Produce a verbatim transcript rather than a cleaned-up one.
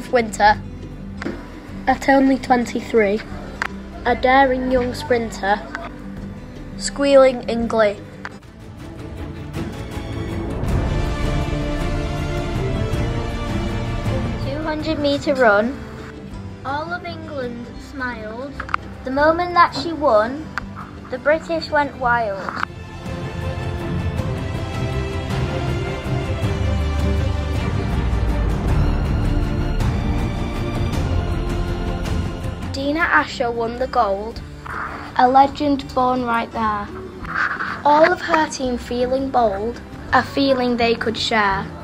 of winter. At only twenty-three, a daring young sprinter, squealing in glee. two hundred metre run. All of England smiled. The moment that she won, the British went wild. Dina Asher won the gold, a legend born right there. All of her team feeling bold, a feeling they could share.